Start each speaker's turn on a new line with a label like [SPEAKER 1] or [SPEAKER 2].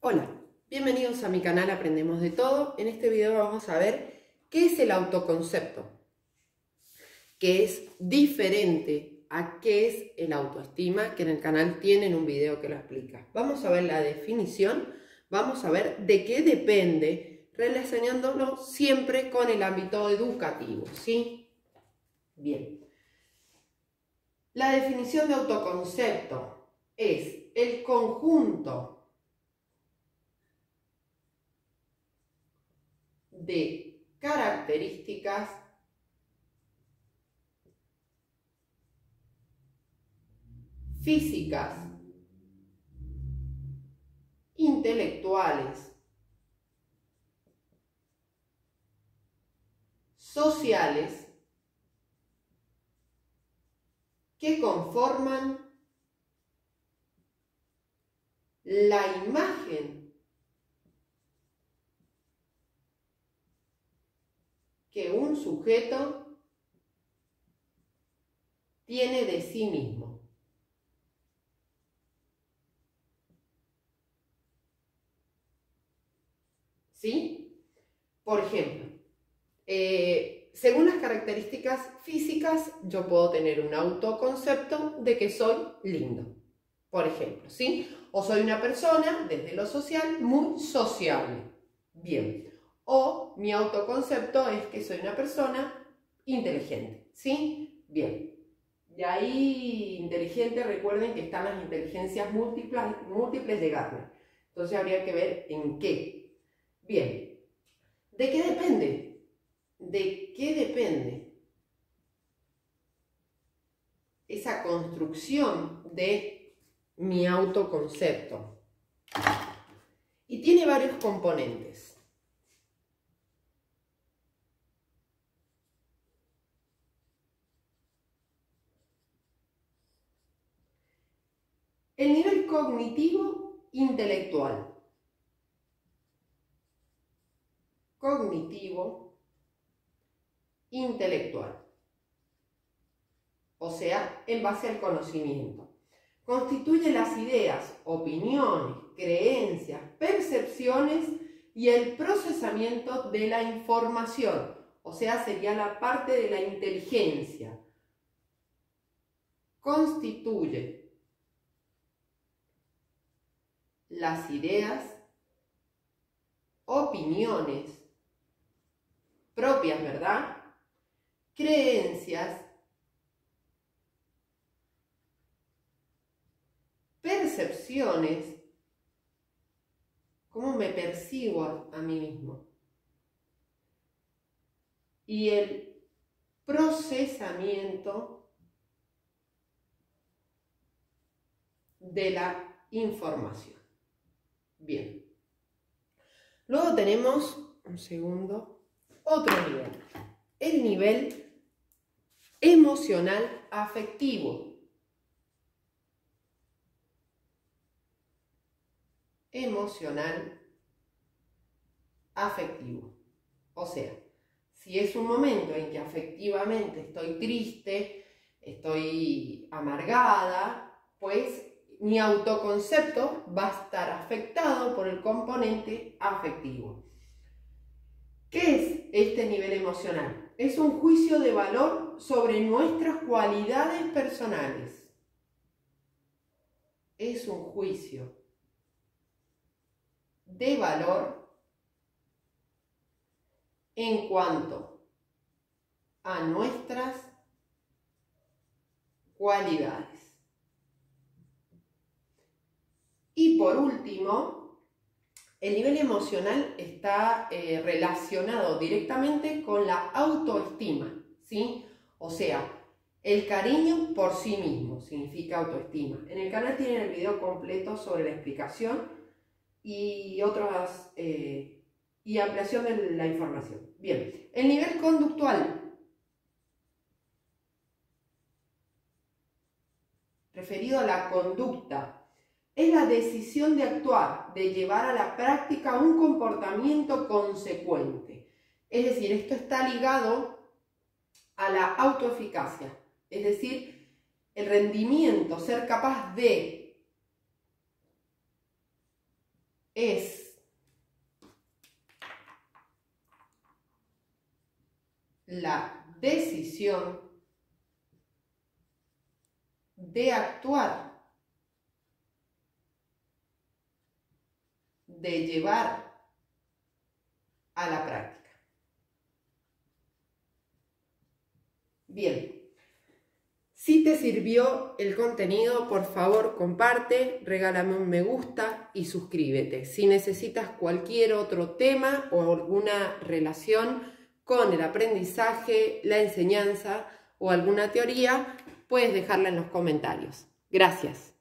[SPEAKER 1] Hola, bienvenidos a mi canal Aprendemos de Todo. En este video vamos a ver qué es el autoconcepto, que es diferente a qué es el autoestima, que en el canal tienen un video que lo explica. Vamos a ver la definición, vamos a ver de qué depende, relacionándolo siempre con el ámbito educativo, ¿sí? Bien. La definición de autoconcepto es el conjunto de características físicas, intelectuales, sociales, que conforman la imagen que un sujeto tiene de sí mismo. ¿Sí? Por ejemplo, según las características físicas, yo puedo tener un autoconcepto de que soy lindo, por ejemplo, ¿sí? O soy una persona, desde lo social, muy sociable. Bien. O mi autoconcepto es que soy una persona inteligente, ¿sí? Bien. Y ahí, inteligente, recuerden que están las inteligencias múltiples de Gardner. Entonces habría que ver en qué. Bien. ¿De qué depende? ¿De qué depende esa construcción de mi autoconcepto? Y tiene varios componentes. El nivel cognitivo intelectual. Cognitivo intelectual. O sea, en base al conocimiento. Constituye las ideas, opiniones, creencias, percepciones y el procesamiento de la información. O sea, sería la parte de la inteligencia. Constituye las ideas, opiniones propias, ¿verdad? Creencias, percepciones, cómo me percibo a mí mismo, y el procesamiento de la información. Bien. Luego tenemos, un segundo, otro nivel. El nivel emocional afectivo. Emocional afectivo. O sea, si es un momento en que afectivamente estoy triste, estoy amargada, pues mi autoconcepto va a estar afectado por el componente afectivo. ¿Qué es este nivel emocional? Es un juicio de valor sobre nuestras cualidades personales. Es un juicio de valor en cuanto a nuestras cualidades. Y por último, el nivel emocional está relacionado directamente con la autoestima, ¿sí? O sea, el cariño por sí mismo significa autoestima. En el canal tienen el video completo sobre la explicación y otras y ampliación de la información. Bien, el nivel conductual, referido a la conducta, es la decisión de actuar, de llevar a la práctica un comportamiento consecuente. Es decir, esto está ligado a la autoeficacia, es decir, el rendimiento, ser capaz de es la decisión de actuar, de llevar a la práctica. Bien, si te sirvió el contenido, por favor comparte, regálame un me gusta y suscríbete. Si necesitas cualquier otro tema o alguna relación con el aprendizaje, la enseñanza o alguna teoría, puedes dejarla en los comentarios. Gracias.